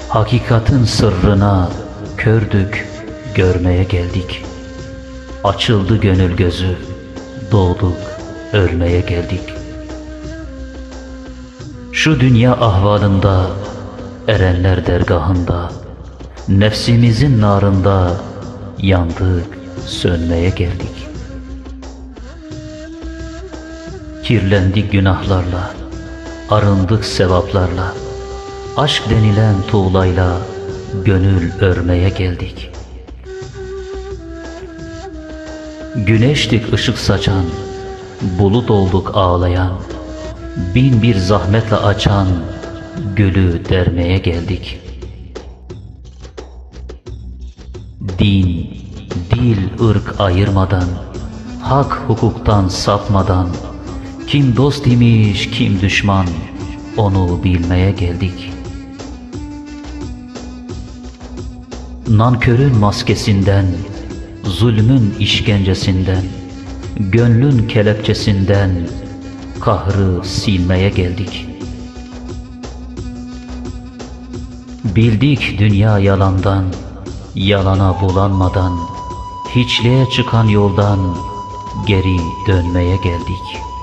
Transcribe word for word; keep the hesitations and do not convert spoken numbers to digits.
Hakikatin sırrına kördük, görmeye geldik. Açıldı gönül gözü, doğduk, ölmeye geldik. Şu dünya ahvalında, erenler dergahında, nefsimizin narında yandık, sönmeye geldik. Kirlendik günahlarla, arındık sevaplarla, aşk denilen tuğlayla gönül örmeye geldik. Güneştik ışık saçan, bulut olduk ağlayan, bin bir zahmetle açan gülü dermeye geldik. Din, dil, ırk ayırmadan, hak hukuktan sapmadan, kim dost imiş kim düşman, onu bilmeye geldik. Nankörün maskesinden, zulmün işkencesinden, gönlün kelepçesinden kahrı silmeye geldik. Bildik dünya yalandan, yalana bulanmadan, hiçliğe çıkan yoldan geri dönmeye geldik.